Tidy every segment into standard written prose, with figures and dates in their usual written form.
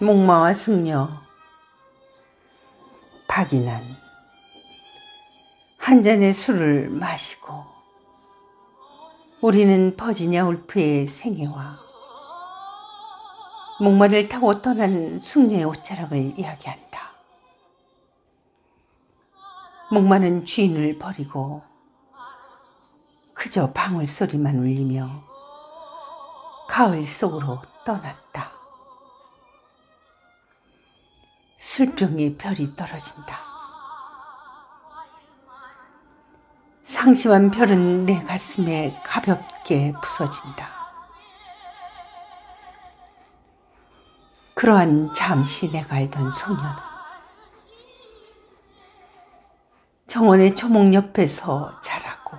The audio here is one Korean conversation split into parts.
목마와 숙녀 박인환. 한 잔의 술을 마시고 우리는 버지니아 울프의 생애와 목마를 타고 떠난 숙녀의 옷자락을 이야기한다. 목마는 주인을 버리고 그저 방울소리만 울리며 가을 속으로 떠났다. 술병에 별이 떨어진다. 상심한 별은 내 가슴에 가볍게 부서진다. 그러한 잠시 내가 알던 소녀는 정원의 초목 옆에서 자라고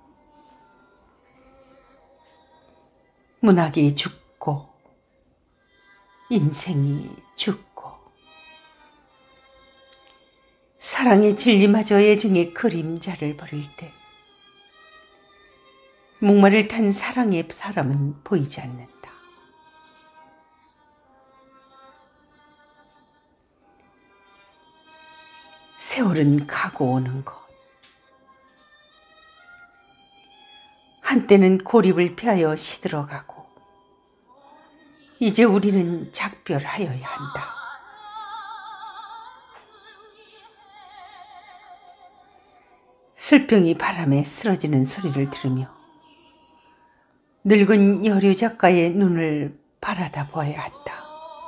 문학이 죽고 인생이 죽고 사랑의 진리마저 애증의 그림자를 버릴 때 목마를 탄 사랑의 사람은 보이지 않는다. 세월은 가고 오는 것. 한때는 고립을 피하여 시들어가고 이제 우리는 작별하여야 한다. 술병이 바람에 쓰러지는 소리를 들으며 늙은 여류 작가의 눈을 바라다 보아야 한다.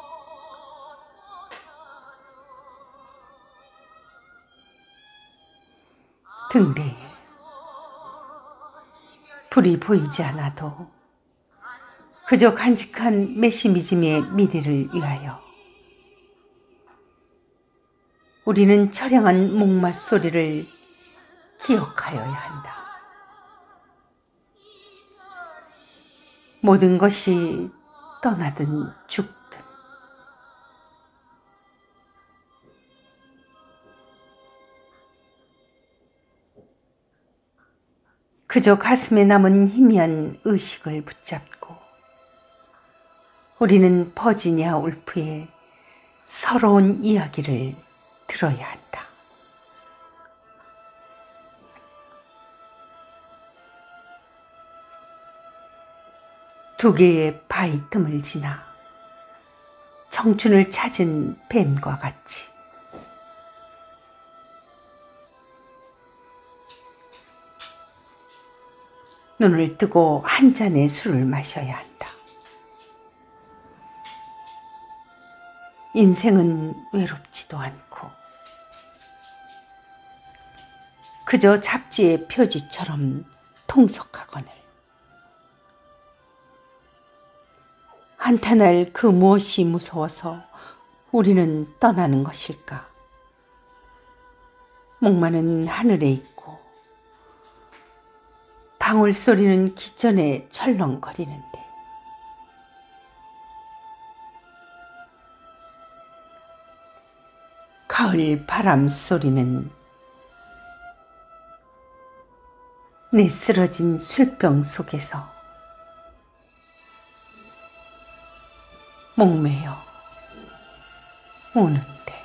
등대에 불이 보이지 않아도 그저 간직한 메시미즘의 미래를 위하여 우리는 처량한 목마 소리를 기억하여야 한다. 모든 것이 떠나든 죽든 그저 가슴에 남은 희미한 의식을 붙잡고 우리는 버지니아 울프의 서러운 이야기를 들어야 한다. 두 개의 바위 틈을 지나 청춘을 찾은 뱀과 같이 눈을 뜨고 한 잔의 술을 마셔야 한다. 인생은 외롭지도 않고 그저 잡지의 표지처럼 통속하거늘 한탄할 그 무엇이 무서워서 우리는 떠나는 것일까? 목마는 하늘에 있고 방울소리는 기전에 철렁거리는데 가을 바람 소리는 내 쓰러진 술병 속에서 목매여 우는데